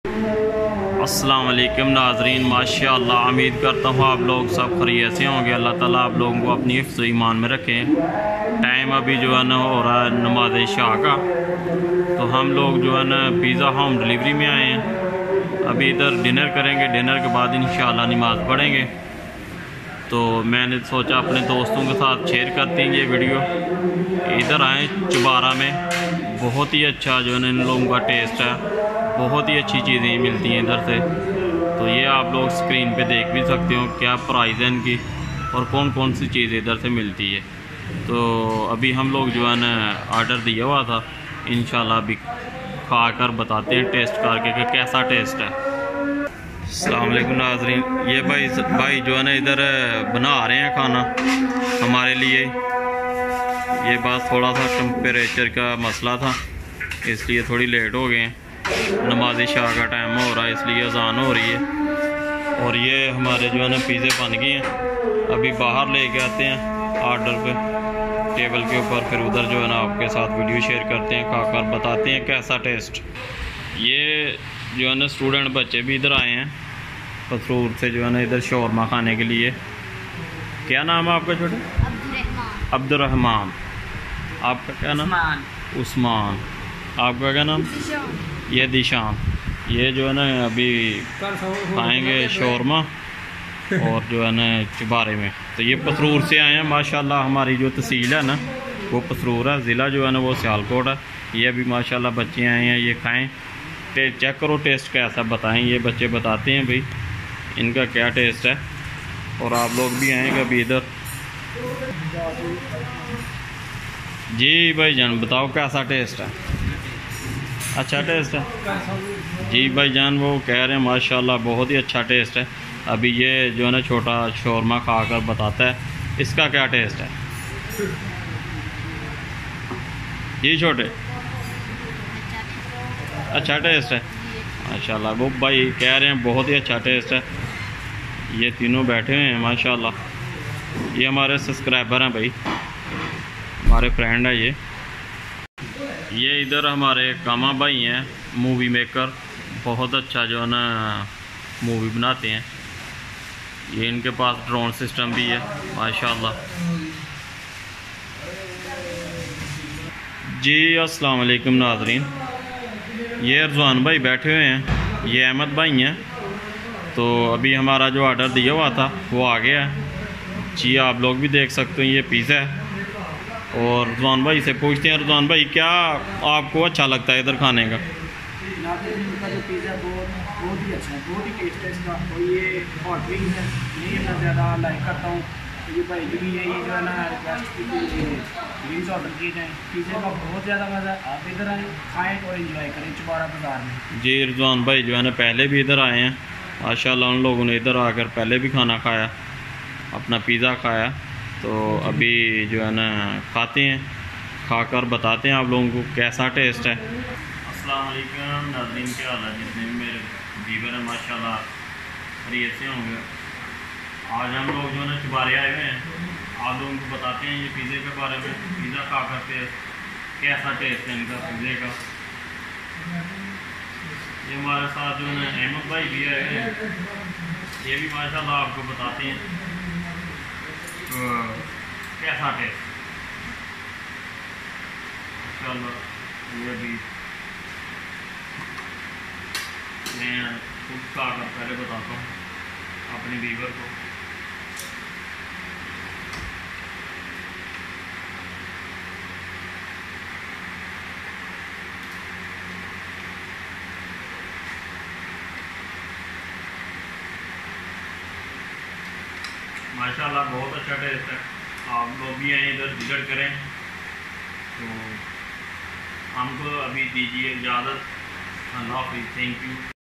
अस्सलाम वालेकुम नाज़रीन, माशाअल्लाह उम्मीद करता हूँ आप लोग सब खैरियत से होंगे। अल्लाह ताला आप लोगों को अपनी हिफ्ज़ ईमान में रखें। टाइम अभी जो है ना हो रहा है नमाज शाह का, तो हम लोग जो है ना पिज़्ज़ा होम डिलीवरी में आए हैं। अभी इधर डिनर करेंगे, डिनर के बाद इंशाअल्लाह नमाज़ पढ़ेंगे। तो मैंने सोचा अपने दोस्तों के साथ शेयर करते हैं ये वीडियो। इधर आए चुबारा में, बहुत ही अच्छा जो है ना इन लोगों का टेस्ट है, बहुत ही अच्छी चीज़ें मिलती हैं इधर से। तो ये आप लोग स्क्रीन पे देख भी सकते हो क्या प्राइस है इनकी और कौन कौन सी चीज़ इधर से मिलती है। तो अभी हम लोग जो है ना ऑर्डर दिया हुआ था, इंशाल्लाह अभी खा कर बताते हैं टेस्ट करके कि कैसा टेस्ट है। अस्सलाम वालेकुम नाज़रीन, ये भाई जो है ना इधर बना रहे हैं खाना हमारे लिए। ये बात थोड़ा सा टेम्परेचर का मसला था, इसलिए थोड़ी लेट हो गए हैं। नमाज शाह का टाइम हो रहा है इसलिए अजान हो रही है। और ये हमारे जो है ना पिज़्ज़े बन गए हैं, अभी बाहर लेके आते हैं ऑर्डर पे टेबल के ऊपर, फिर उधर जो है ना आपके साथ वीडियो शेयर करते हैं, खाकर बताते हैं कैसा टेस्ट। ये जो है ना स्टूडेंट बच्चे भी इधर आए हैं पथरूर से जो है ना इधर शौरमा खाने के लिए। क्या नाम है आपका छोटे? अब्दुर्रहमान। आपका क्या नाम? उस्मान। आपका क्या नाम? ये दिशान। ये जो है ना अभी खाएंगे शौरमा और जो है ना चुबारे में। तो ये पथरूर से आए हैं माशाल्लाह। हमारी जो तहसील है ना वो पथरूर है, ज़िला जो है ना वो सियालकोट है। ये अभी माशाल्लाह बच्चे आए हैं, ये खाएं, चेक करो टेस्ट कैसा, बताएं। ये बच्चे बताते हैं भाई इनका क्या टेस्ट है। और आप लोग भी आएंगे अभी इधर। जी भाई जान बताओ कैसा टेस्ट है? अच्छा टेस्ट है जी भाई जान, वो कह रहे हैं माशाल्लाह बहुत ही अच्छा टेस्ट है। अभी ये जो है ना छोटा शौरमा खा कर बताता है इसका क्या टेस्ट है। जी छोटे, अच्छा टेस्ट है माशाल्लाह। वो भाई कह रहे हैं बहुत ही अच्छा टेस्ट है। ये तीनों बैठे हुए हैं माशाल्लाह। ये हमारे सब्सक्राइबर हैं भाई, हमारे फ्रेंड है ये इधर हमारे कामा भाई हैं, मूवी मेकर, बहुत अच्छा जो है ना मूवी बनाते हैं। ये इनके पास ड्रोन सिस्टम भी है माशाल्लाह। जी अस्सलाम वालेकुम नाज़रीन, ये रज़वान भाई बैठे हुए हैं, ये अहमद भाई हैं। तो अभी हमारा जो ऑर्डर दिया हुआ था वो आ गया है जी, आप लोग भी देख सकते हैं। ये पिज़्ज़ा है और रज़वान भाई से पूछते हैं, रज़वान भाई क्या आपको अच्छा लगता है इधर खाने का? इनका जो पिज़्ज़ा बहुत ही अच्छा है, बहुत ही टेस्ट है इसका। और ये हॉट विंग है, यही मैं ज़्यादा लाइक करता हूँ। ये भाई जो भी यही जो है ना रिक्वेस्ट की विंग्स ऑर्डर किए जाएँ। पिज़्ज़े का बहुत ज़्यादा मज़ा, आप इधर आएँ, खाएँ और एंजॉय करें चुबारा बाज़ार में। जी रज़वान भाई जो है ना पहले भी इधर आए हैं माशाल्लाह, उन लोगों ने इधर आकर पहले भी खाना खाया, अपना पिज़्ज़ा खाया। तो अभी जो है ना खाते हैं, खाकर बताते हैं आप लोगों को कैसा टेस्ट है। अस्सलाम वालेकुम नाज़रीन, क्या हाल है? जितने भी मेरे व्यूअर हैं माशाल्लाह खैरियत से होंगे। आज हम लोग जो है ना चुबारे आए हुए हैं, आप लोगों को बताते हैं ये पिज़्ज़े के बारे में। पिज़्ज़ा खा करके कैसा टेस्ट है इनका पिज़्ज़े का। ये हमारे साथ जो है ना अहमद भाई भी आए हैं, ये भी माशाल्लाह आपको बताते हैं तो कैसा टेस्ट माशाल्लाह। ये भी मैं खुद खा कर पहले बताता हूँ अपने व्यूअर को। माशाल्लाह बहुत अच्छा टेस्ट है। आप लोग भी आए इधर विजिट करें। तो हमको अभी दीजिए इजाज़त। अल्लाह हाफ़िज़, थैंक यू।